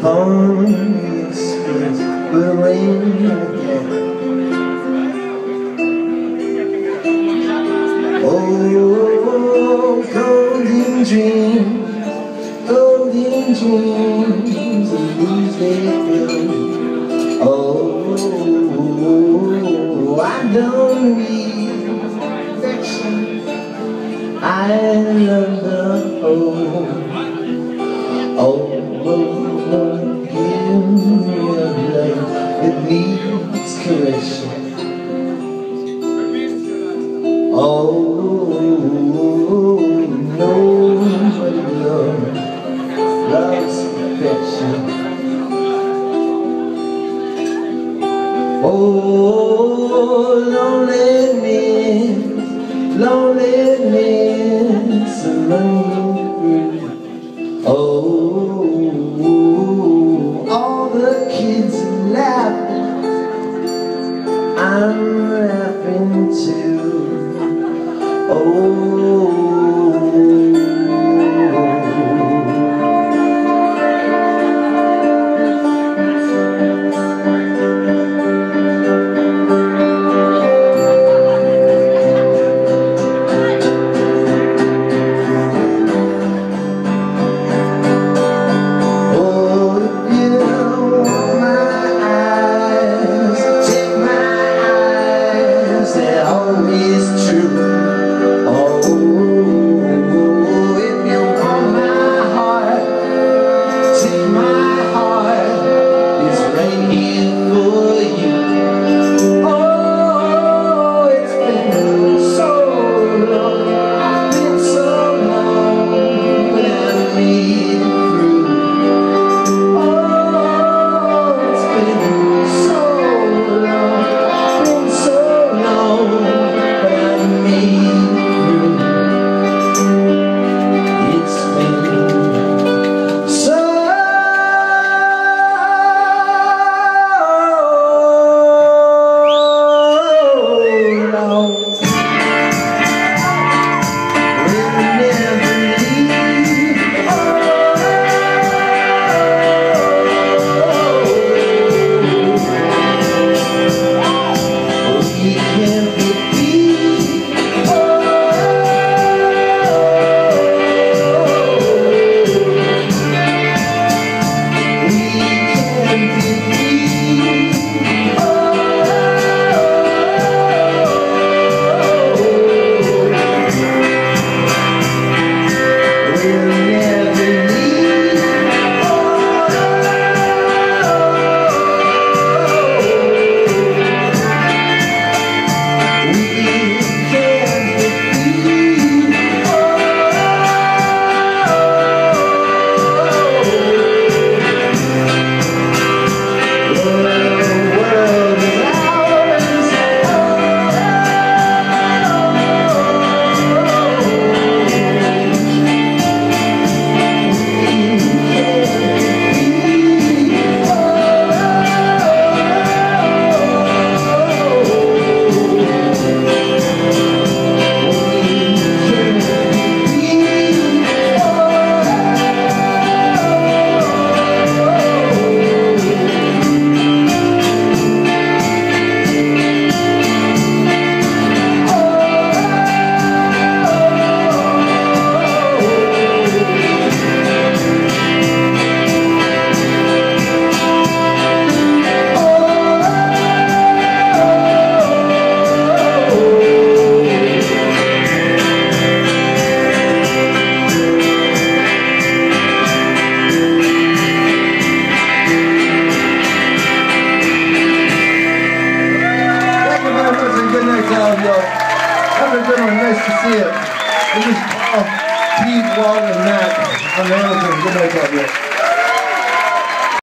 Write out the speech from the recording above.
Holy Spirit will reign again. Oh, golden dreams of whose they fill. Oh, I don't need affection, I love the whole. Oh, give me a love that needs correction. Oh, nobody loves perfection. Oh, loneliness alone. Oh, all the kids laughing, I'm laughing too. Oh, always true. Oh, if you want my heart, take my heart, it's right here for you. Oh, it's been so long when I made it through. Oh, it's been so long. Have a good one. Nice to see you. This is Paul, Pete, Walt, and Matt. I'm Hamilton. Good night, God bless.